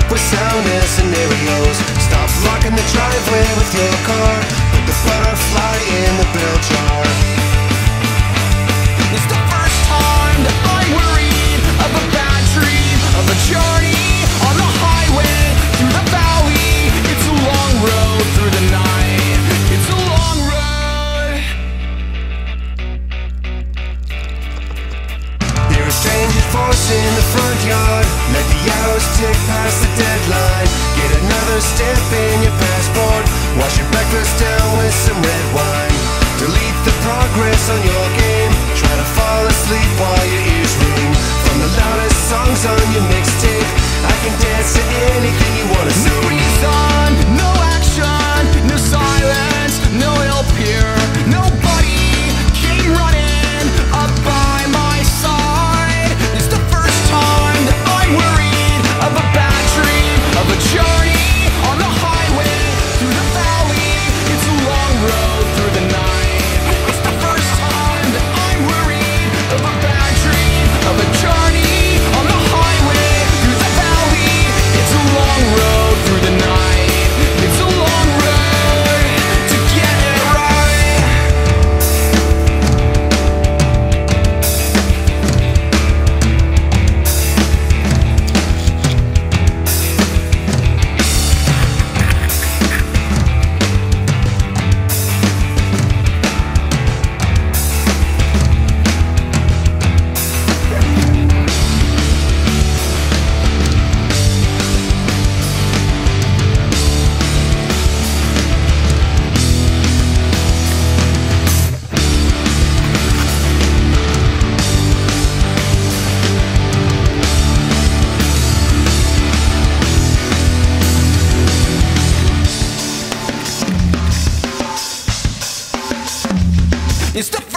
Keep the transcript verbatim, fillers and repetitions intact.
with sound and scenarios. Stop blocking the driveway with your car. Put the butterfly in the bell jar. It's the first time that I'm worried of a bad dream, of a journey on the highway through the valley. It's a long road through the night. It's a long road. Hear a strange force in the front yard. Let the hours tick past the deadline. Get another stamp in your passport. Wash your breakfast down with some red wine. Delete the progress on your game. Try to fall asleep while your ears ring from the loudest songs on your mixtape. I can dance to anything you wanna see. No reason, no action, no silence, no help here. Nobody came running up by my side. It's the first time that I'm worried of a bad dream, of a journey on the highway through the valley. It's a long road through the night. It's the first time that I'm worried of a bad dream, of a journey on the highway through the valley. It's a long road through the night. It's a long road to get it right. It's the